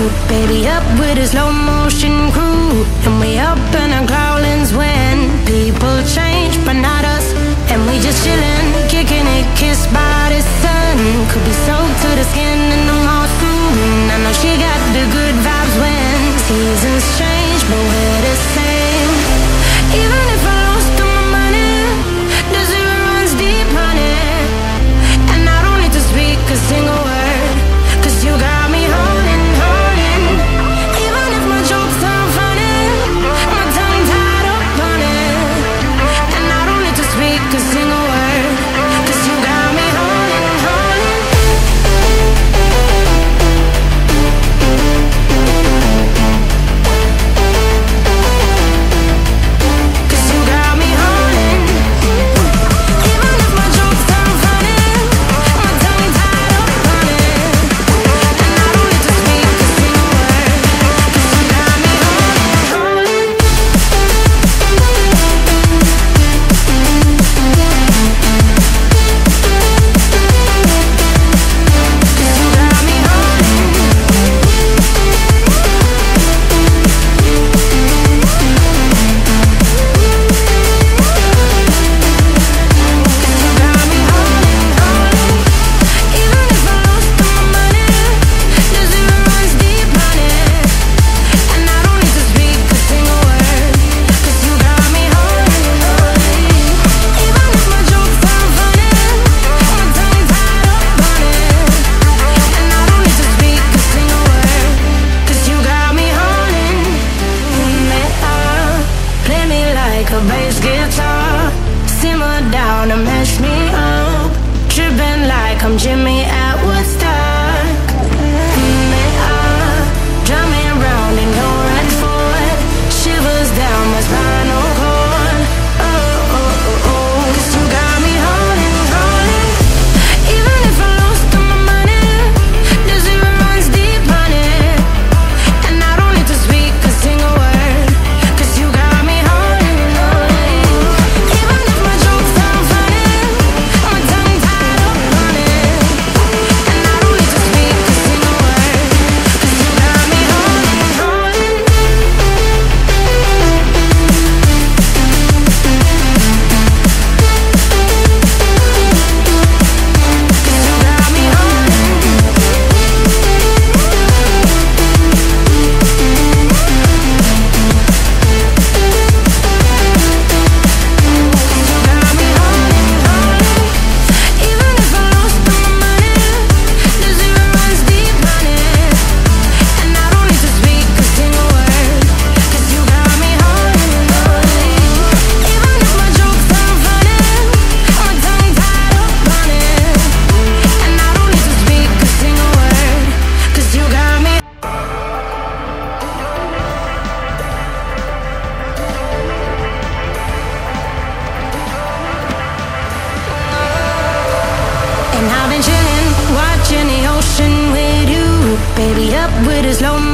Baby up with a slow motion crew, and we up in our growlings when people change, but not us. And we just chillin', kicking it, kissed by the sun. Could be soaked to the skin in the mall soon. I know she got the good vibes when seasons change, but we're the same. Even if I lost all my money, the zero runs deep, honey. And I don't need to speak a single word, 'cause you got me holding, holding. Even if my jokes sound funny, my tongue tied up on it. And I don't need to speak a single word, 'cause you got me holding, holding. Baby up with a slow